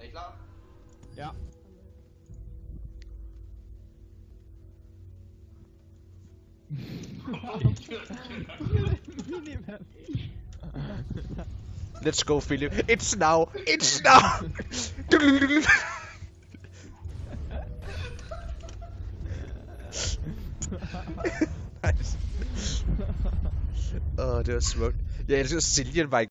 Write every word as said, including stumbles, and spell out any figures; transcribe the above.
I klar? Ja. Let's go, Philip. It's now. It's now. Nice. Åh, oh, det var smukt. Jeg elsker, at Siljen var i